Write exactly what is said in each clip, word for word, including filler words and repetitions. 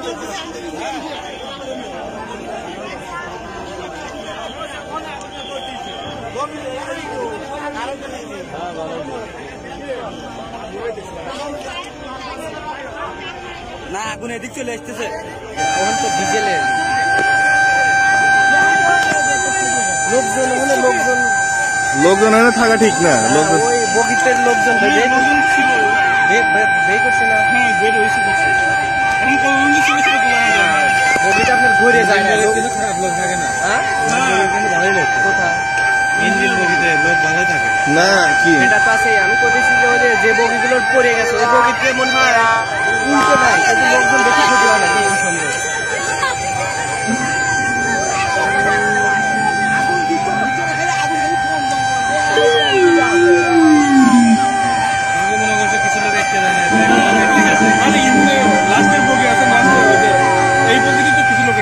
না আগুন এদিক চলে আসতেছে এখন তো ডিজেলের লোকজন হলে লোকজন লোকজন এনে থাকা ঠিক না। ওই বগিতের লোকজন করছে না বগিটা আপনার ঘুরে যায় না, খারাপ লোক থাকে না। হ্যাঁ ভালোই লোক কোথায় ইঞ্জিন বগিতে লোক ভালো থাকে না কি এটা তো আছে। আমি বলতেছি যে ওই যে বগিগুলো পড়ে গেছে ওই বগিতে মনে হয় উল্টো নাই, কিন্তু লোকজন বেশি ক্ষতি হয় না সন্দেহ। মনে করছে কিছু লোক একটা ঠিক আছে লাস্টের বগি আছে এই বগিতে তো কিছু লোক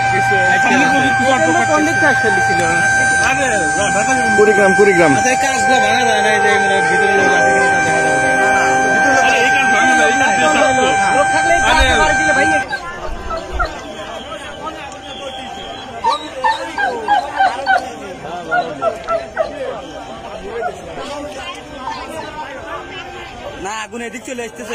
কুড়িগ্রাম কুড়িগ্রাম কাজগুলো ভাঙা যায় না, ভিতরে লোক আছে না আগুন এদিক চলে আসতেছে